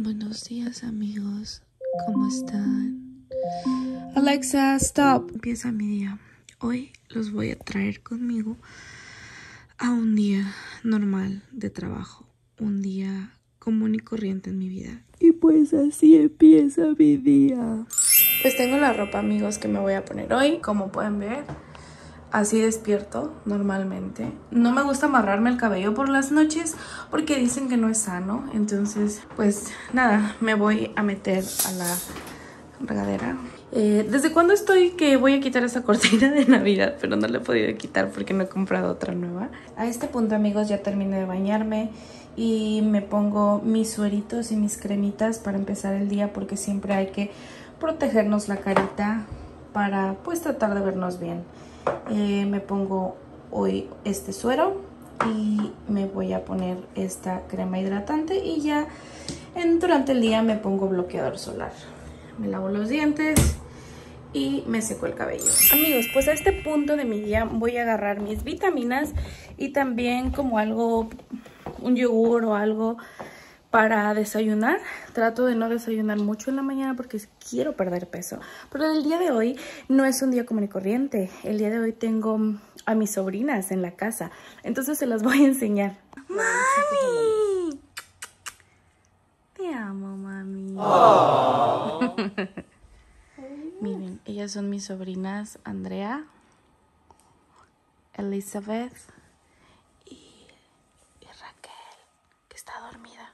Buenos días, amigos. ¿Cómo están? Alexa, stop. Empieza mi día. Hoy los voy a traer conmigo a un día normal de trabajo. Un día común y corriente en mi vida. Y pues así empieza mi día. Pues tengo la ropa, amigos, que me voy a poner hoy. Como pueden ver, así despierto normalmente. No me gusta amarrarme el cabello por las noches porque dicen que no es sano. Entonces, pues nada, me voy a meter a la regadera. ¿Desde cuándo estoy que voy a quitar esa cortina de Navidad? Pero no la he podido quitar porque no he comprado otra nueva. A este punto, amigos, ya terminé de bañarme y me pongo mis sueritos y mis cremitas para empezar el día, porque siempre hay que protegernos la carita para pues tratar de vernos bien. Me pongo hoy este suero y me voy a poner esta crema hidratante y ya durante el día me pongo bloqueador solar. Me lavo los dientes y me seco el cabello. Amigos, pues a este punto de mi día voy a agarrar mis vitaminas y también como algo, un yogur o algo para desayunar. Trato de no desayunar mucho en la mañana porque quiero perder peso. Pero el día de hoy no es un día común y corriente. El día de hoy tengo a mis sobrinas en la casa. Entonces se las voy a enseñar. ¡Mami! Te amo, mami. Oh. Miren, ellas son mis sobrinas Andrea, Elizabeth y Raquel, que está dormida.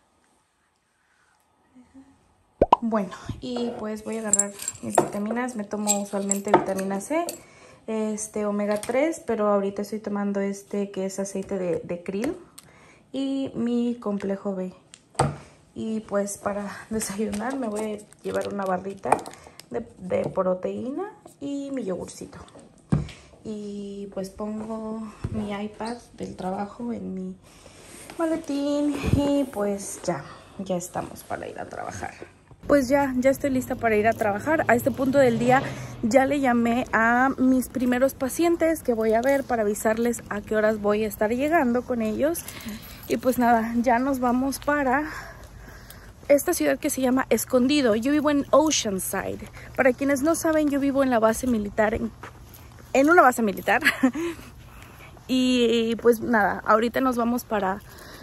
Bueno, y pues voy a agarrar mis vitaminas. Me tomo usualmente vitamina C, omega 3, pero ahorita estoy tomando que es aceite de krill, y mi complejo B. Y pues para desayunar me voy a llevar una barrita de proteína y mi yogurcito. Y pues pongo mi iPad del trabajo en mi maletín y pues ya estamos para ir a trabajar. Pues ya estoy lista para ir a trabajar. A este punto del día ya le llamé a mis primeros pacientes que voy a ver para avisarles a qué horas voy a estar llegando con ellos. Y pues nada, ya nos vamos para esta ciudad que se llama Escondido. Yo vivo en Oceanside. Para quienes no saben, yo vivo en la base militar, en una base militar. Y pues nada, ahorita nos vamos para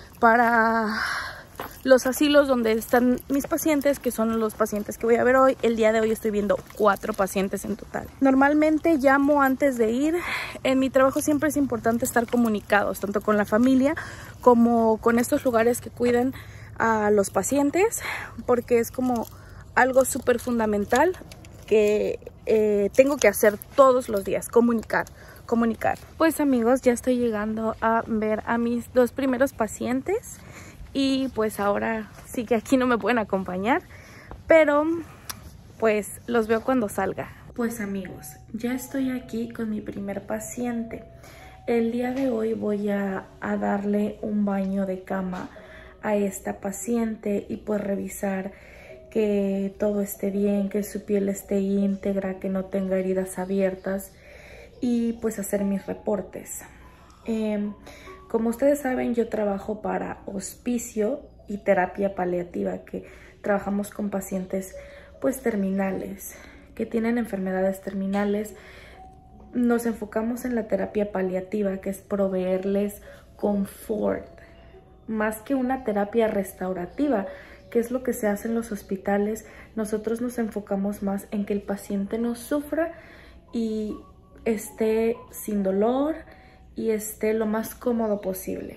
los asilos donde están mis pacientes, que son los pacientes que voy a ver hoy. El día de hoy estoy viendo 4 pacientes en total. Normalmente llamo antes de ir. En mi trabajo siempre es importante estar comunicados, tanto con la familia como con estos lugares que cuidan a los pacientes, porque es como algo súper fundamental que tengo que hacer todos los días, comunicar. Pues amigos, ya estoy llegando a ver a mis 2 primeros pacientes y pues ahora sí que aquí no me pueden acompañar, pero pues los veo cuando salga. Pues amigos, ya estoy aquí con mi primer paciente. El día de hoy voy a darle un baño de cama a esta paciente y pues revisar que todo esté bien, que su piel esté íntegra, que no tenga heridas abiertas y pues hacer mis reportes. Como ustedes saben, yo trabajo para Hospicio y Terapia Paliativa, que trabajamos con pacientes pues terminales, que tienen enfermedades terminales. Nos enfocamos en la terapia paliativa, que es proveerles confort, más que una terapia restaurativa, que es lo que se hace en los hospitales. Nosotros nos enfocamos más en que el paciente no sufra y esté sin dolor y esté lo más cómodo posible.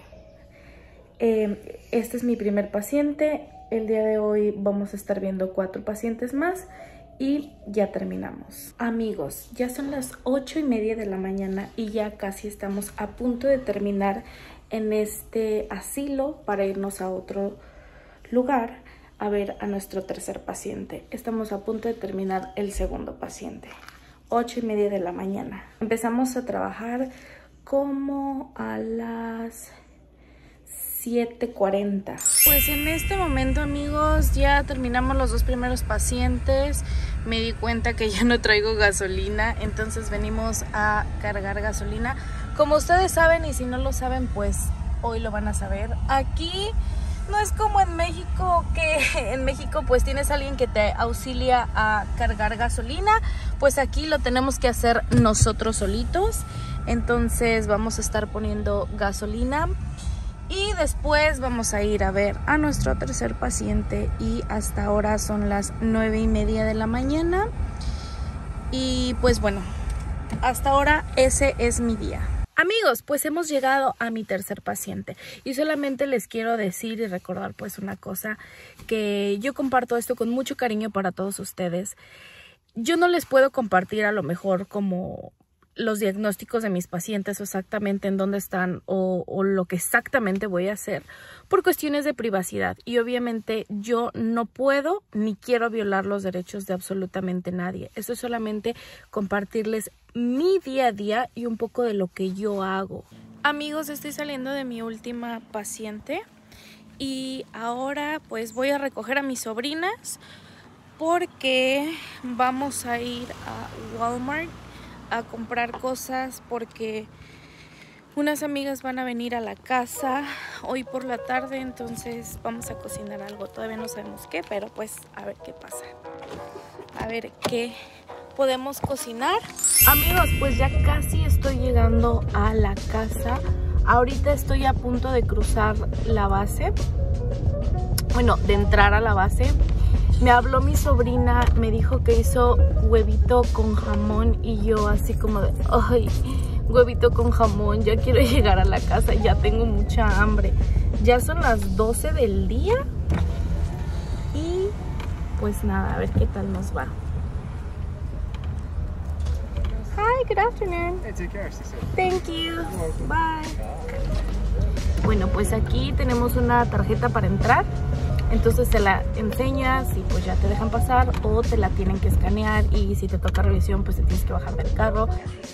Este es mi primer paciente. El día de hoy vamos a estar viendo 4 pacientes más y ya terminamos. Amigos, ya son las 8:30 de la mañana y ya casi estamos a punto de terminar en este asilo para irnos a otro lugar a ver a nuestro tercer paciente. Estamos a punto de terminar el segundo paciente. 8:30 de la mañana. Empezamos a trabajar como a las 7:40. Pues en este momento, amigos, ya terminamos los 2 primeros pacientes. Me di cuenta que ya no traigo gasolina, entonces venimos a cargar gasolina. Como ustedes saben, y si no lo saben, pues hoy lo van a saber. Aquí No es como en México, que en México pues tienes a alguien que te auxilia a cargar gasolina. Pues aquí lo tenemos que hacer nosotros solitos. Entonces vamos a estar poniendo gasolina y después vamos a ir a ver a nuestro tercer paciente. Y hasta ahora son las 9:30 de la mañana. Y pues bueno, hasta ahora ese es mi día. Amigos, pues hemos llegado a mi tercer paciente y solamente les quiero decir y recordar pues una cosa, que yo comparto esto con mucho cariño para todos ustedes. Yo no les puedo compartir a lo mejor como los diagnósticos de mis pacientes o exactamente en dónde están o lo que exactamente voy a hacer por cuestiones de privacidad, y obviamente yo no puedo ni quiero violar los derechos de absolutamente nadie. Esto es solamente compartirles mi día a día y un poco de lo que yo hago. Amigos, estoy saliendo de mi última paciente y ahora pues voy a recoger a mis sobrinas porque vamos a ir a Walmart a comprar cosas, porque unas amigas van a venir a la casa hoy por la tarde, entonces vamos a cocinar algo. Todavía no sabemos qué, pero pues a ver qué pasa, a ver qué podemos cocinar. Amigos, pues ya casi estoy llegando a la casa. Ahorita estoy a punto de cruzar la base, bueno, de entrar a la base. Me habló mi sobrina, me dijo que hizo huevito con jamón y yo así como de, ay, huevito con jamón, ya quiero llegar a la casa, ya tengo mucha hambre. Ya son las 12 del día y pues nada, a ver qué tal nos va. Hi, good afternoon. Hey, take care, sister. Thank you. Bye. Bueno, pues aquí tenemos una tarjeta para entrar. Entonces se la enseñas y pues ya te dejan pasar, o te la tienen que escanear y si te toca revisión pues te tienes que bajar del carro.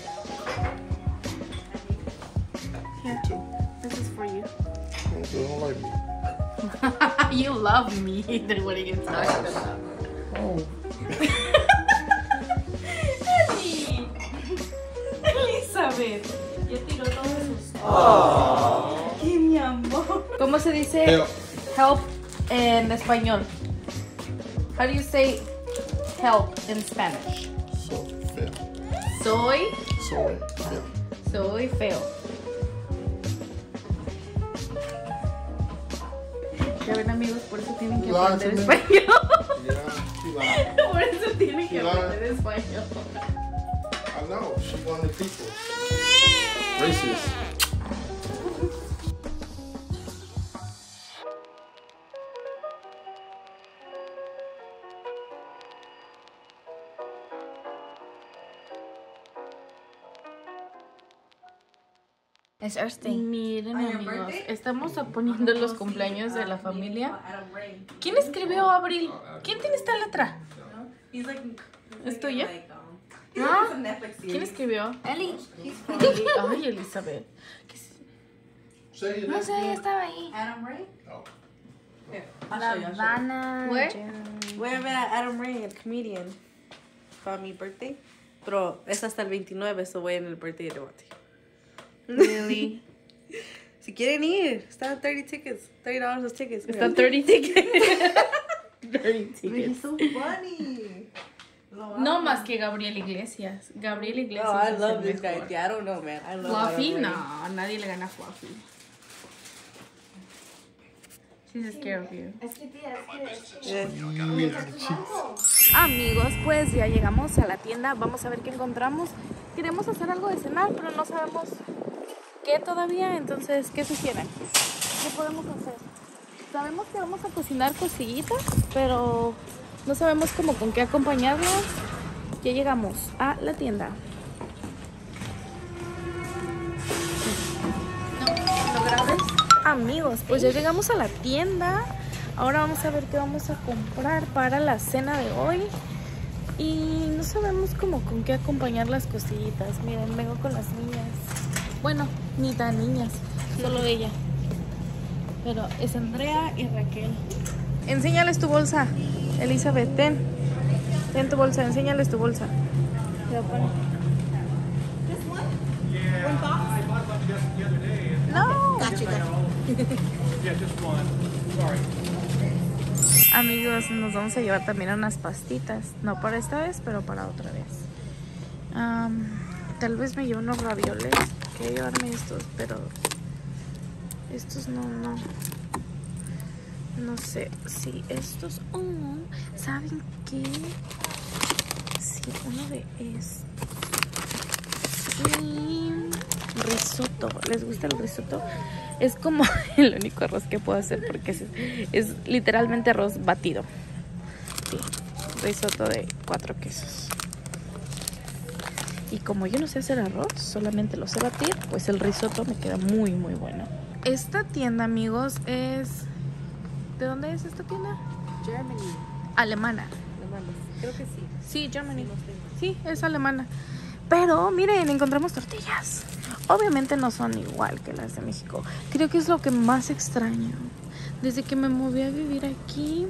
Here, this is for you. You don't like me. You love me. Then what are you talking about? Oh. Elizabeth, ya tiró todos sus... ¡Qué mi amor! ¿Cómo se dice help en español? How do you say help in Spanish? So feo. Soy Feo. Soy feo. Ya ven, amigos, por eso tienen que aprender español. Por eso tienen que aprender español. I know, she's one of the people. Racist. Es Earth Day. Miren, amigos, estamos poniendo los cumpleaños de la familia. ¿Quién escribió Abril? ¿Quién tiene esta letra? ¿Es tuya? ¿Ah? ¿Quién escribió? Eli. Ay, Elizabeth. No sé, estaba ahí. Adam Ray? Oh. La Habana. Voy a ver a Adam Ray, el comedian, para mi birthday. Pero es hasta el 29, so voy en el birthday de Monty. Really? Si quieren ir, están $30 los tickets. Están 30 tickets. 30 tickets. He's so funny. No más que Gabriel Iglesias. Gabriel Iglesias. Oh, I es love el this guy. mejor. Yeah, I don't know, man. I love Fluffy, Adam Ray. no, nadie le gana a Fluffy. She's scared of you. Es que tía, Amigos, pues ya llegamos a la tienda. Vamos a ver qué encontramos. Queremos hacer algo de cenar, pero no sabemos qué todavía. Entonces, ¿qué sugieren? ¿Qué podemos hacer? Sabemos que vamos a cocinar cosillitas, pero no sabemos cómo con qué acompañarlas. Ya llegamos a la tienda. ¿Lo grabes? Amigos, pues ya llegamos a la tienda. Ahora vamos a ver qué vamos a comprar para la cena de hoy. Y no sabemos cómo con qué acompañar las cosillitas. Miren, vengo con las niñas. Bueno, ni tan niñas, solo ella. Pero es Andrea y Raquel. Enséñales tu bolsa, Elizabeth, ten. Ten tu bolsa, enséñales tu bolsa. Lo pone. No. Yeah, just one. Amigos, nos vamos a llevar también unas pastitas. No para esta vez, pero para otra vez. Tal vez me lleve unos ravioles. Quiero llevarme estos, pero estos no sé si estos. ¿Saben qué? Sí, uno de estos. Sí. Risotto. ¿Les gusta el risotto? Es como el único arroz que puedo hacer porque es literalmente arroz batido. Sí, risotto de 4 quesos. Y como yo no sé hacer arroz, solamente lo sé batir, pues el risotto me queda muy muy bueno. Esta tienda, amigos, es... ¿De dónde es esta tienda? Germany. Alemana. Creo que sí. Sí, Germany. Sí, es alemana. Pero miren, encontramos tortillas. Obviamente no son igual que las de México. Creo que es lo que más extraño. Desde que me moví a vivir aquí,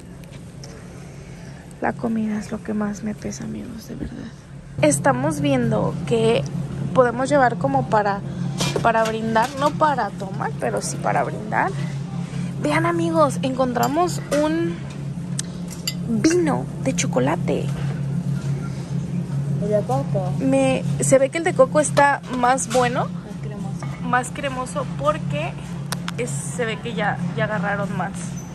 la comida es lo que más me pesa, amigos, de verdad. Estamos viendo que podemos llevar como para brindar, no para tomar, pero sí para brindar. Vean, amigos, encontramos un vino de chocolate. El de coco. Se ve que el de coco está más bueno. Más cremoso. Más cremoso porque se ve que ya agarraron más.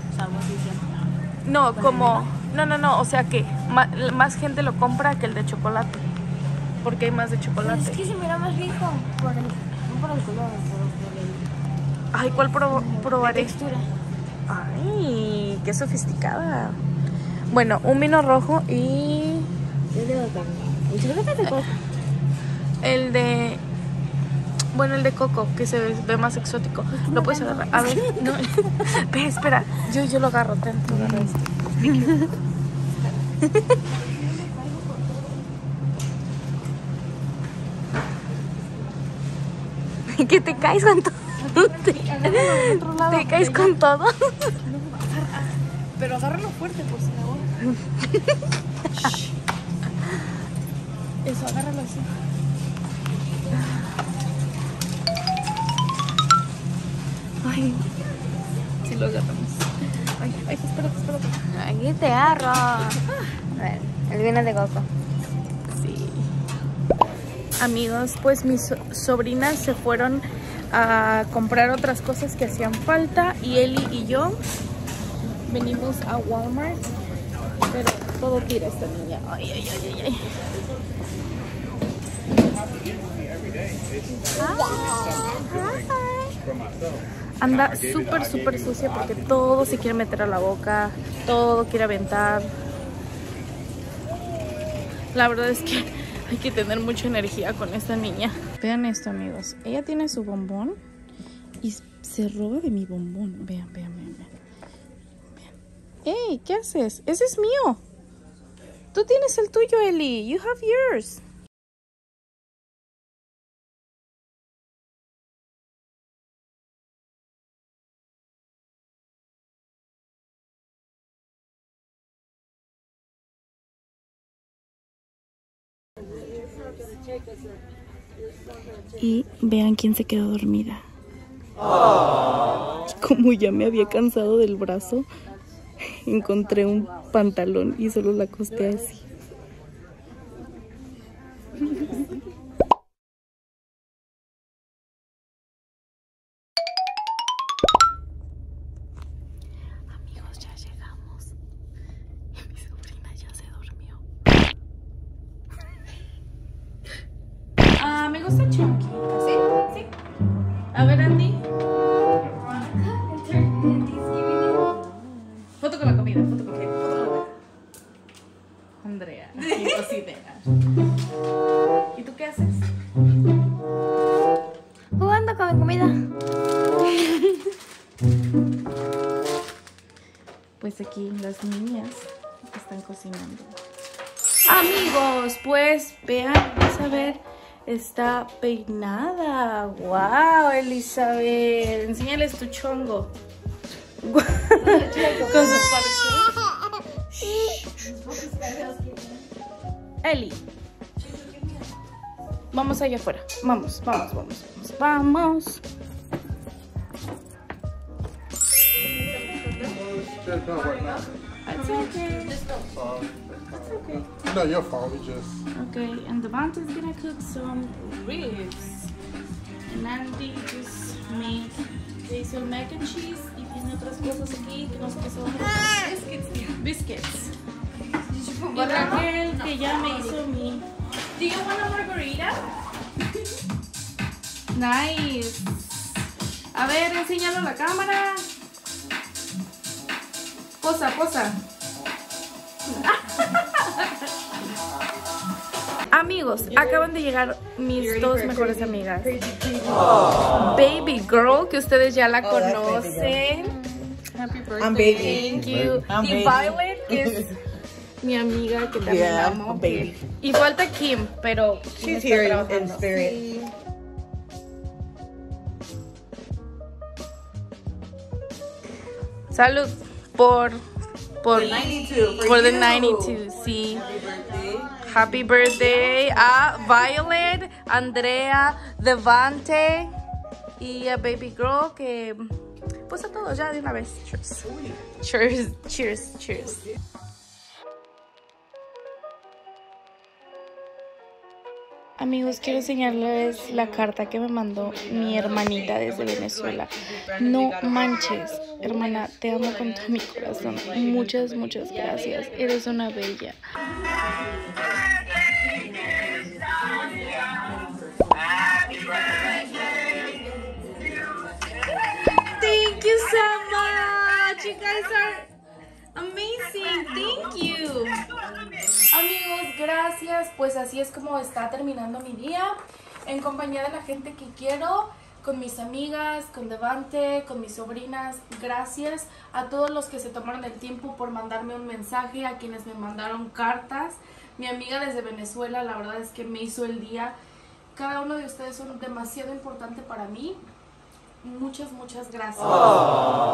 No, como... No, o sea que más gente lo compra que el de chocolate. Porque hay más de chocolate. Es que se mira más rico. No por el color, pero por el... Ay, ¿cuál probaré? La textura. Ay, qué sofisticada. Bueno, un vino rojo y... Es de coco. El chocolate es de coco. el de... Bueno, el de coco, que se ve más exótico. Lo puedes agarrar. A ver, no. Ve, espera. Yo lo agarro. Te agarro este. Que te caes con todo. Te caes con todo. Pero agárralo fuerte por si la boca. Eso, agárralo así. Ay, si lo agarramos. Ay, espérate. Aquí te agarro. A ver, el vino de coco. Sí. Amigos, pues mis sobrinas se fueron a comprar otras cosas que hacían falta y Eli y yo venimos a Walmart, pero todo tira esta niña. Ay. Anda súper sucia porque todo se quiere meter a la boca, todo quiere aventar. La verdad es que hay que tener mucha energía con esta niña. Vean esto, amigos. Ella tiene su bombón y se roba de mi bombón. Vean. ¡Ey! ¿Qué haces? ¡Ese es mío! Tú tienes el tuyo, Eli. You have yours. Y vean quién se quedó dormida. Como ya me había cansado del brazo, encontré un pantalón y solo la acosté así. Amigos, ya llegamos. Y mi sobrina ya se durmió. Me gusta Chunky. ¿Sí? A ver, Andy. Foto con la comida, foto con la comida. Andrea, qué cocinera. ¿Y tú qué haces? Jugando con mi comida. Pues aquí las niñas están cocinando. Amigos, pues vean, Elizabeth está peinada. ¡Wow, Elizabeth! Enséñales tu chongo. Con sus parches. Eli. Vamos allá afuera. Vamos. It's okay. It's okay. It's not your fault. We just. Okay, and Devante's gonna cook some ribs. And Andy just made hizo mac and cheese y tiene otras cosas aquí que no sé qué son. Biscuits. Y Raquel que ya me hizo mi. Do you want a margarita? Nice. A ver, enséñalo a la cámara. Posa, posa. Amigos, acaban de llegar mis dos mejores amigas. Baby Girl, que ustedes ya la conocen. Happy birthday. I'm Baby. Thank you. Y Violet, que es mi amiga, que también la amo. Baby. Y falta Kim, pero she's here in spirit. Salud por the 92. Por the 92, sí. Happy birthday a Violet, Andrea, Devante y a Baby Girl, que pues a todos ya de una vez. Cheers. Cheers, cheers, cheers. Amigos, quiero enseñarles la carta que me mandó mi hermanita desde Venezuela. No manches, hermana, te amo con todo mi corazón. Muchas, muchas gracias. Eres una bella. Thank you so much. You guys are amazing. Thank you. Amigos, gracias. Pues así es como está terminando mi día. En compañía de la gente que quiero, con mis amigas, con Devante, con mis sobrinas. Gracias a todos los que se tomaron el tiempo por mandarme un mensaje, a quienes me mandaron cartas. Mi amiga desde Venezuela, la verdad es que me hizo el día. Cada uno de ustedes son demasiado importante para mí. Muchas, muchas gracias.